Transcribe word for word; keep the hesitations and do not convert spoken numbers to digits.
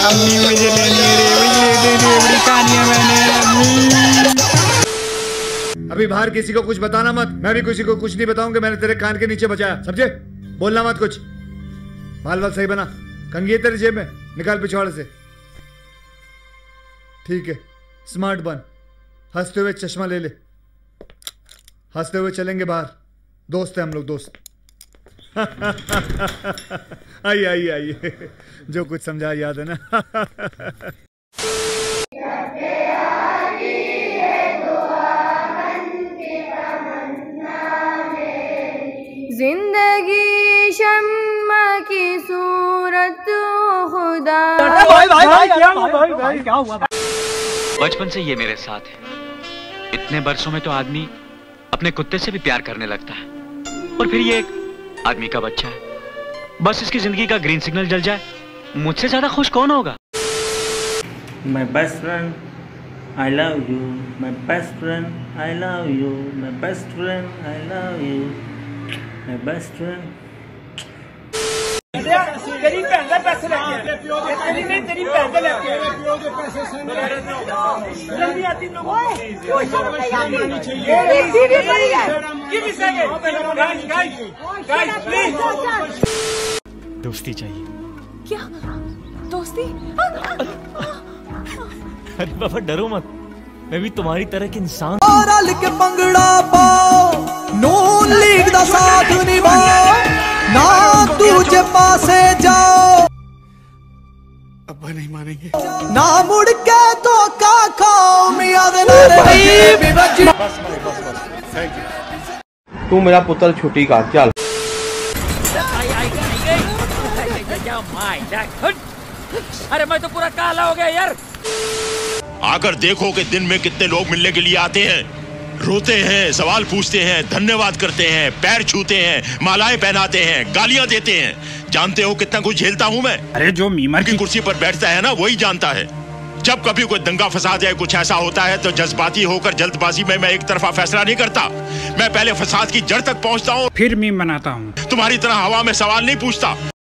अम्मी मुझे लेनी है रेवड़ी, ले दे रेवड़ी खानी है मैंने। अभी बाहर किसी को कुछ बताना मत, मैं भी किसी को कुछ नहीं बताऊंगा। मैंने तेरे कान के नीचे बचाया, समझे? बोलना मत कुछ। बाल बाल सही बना। कंघी है तेरी जेब में, निकाल पिछवाड़े से। ठीक है, स्मार्ट बन। हंसते हुए चश्मा ले ले, हंसते हुए चलेंगे बाहर। दोस्त है हम लोग, दोस्त। आइए आइए आइए, जो कुछ समझा याद है ना। जिंदगी शम्मा की सूरत खुदा। भाई भाई भाई क्या हुआ भाई भाई क्या हुआ? बचपन से ये मेरे साथ है। इतने बरसों में तो आदमी अपने कुत्ते से भी प्यार करने लगता है, और फिर ये एक आदमी का बच्चा है। बस इसकी जिंदगी का ग्रीन सिग्नल जल जाए, मुझसे ज्यादा खुश कौन होगा? My best friend, I love you. My best friend, I love you. My best friend, I love you. My best friend. तेरी भैन दे पैसे लेके तेरी नहीं तेरी भैन दे लेके पियो के पैसे सेंड जल्दी आती लोगों को शर्म आनी चाहिए। Give me second guys guys guys please. दोस्ती चाहिए। क्या दोस्ती? अरे बाबा डरो मत, मैं भी तुम्हारी तरह के इंसान। रल के पंगड़ा पाओ, नून लीग दा साथ निभाओ, ना तुझे पासे जाओ। अब्बा नहीं मानेंगे। ना मुड़ के तो का खाओ मियां दे नारे भी बज। बस बस बस, थैंक यू। तू मेरा पुत्र छुट्टी का चल। अरे मैं तो पूरा काला हो गया यार। आकर देखो कि दिन में कितने लोग मिलने के लिए आते हैं, रोते हैं, सवाल पूछते हैं, धन्यवाद करते हैं, पैर छूते हैं, मालाएं पहनाते हैं, गालियां देते हैं। जानते हो कितना कुछ झेलता हूं मैं? अरे जो मीमर की कुर्सी पर बैठता है ना, वही जानता है। जब कभी कोई दंगा फसाद या कुछ ऐसा होता है तो जज्बाती होकर जल्दबाजी में मैं एक तरफा फैसला नहीं करता। मैं पहले फसाद की जड़ तक पहुंचता हूं, फिर मीम बनाता हूं। तुम्हारी तरह हवा में सवाल नहीं पूछता।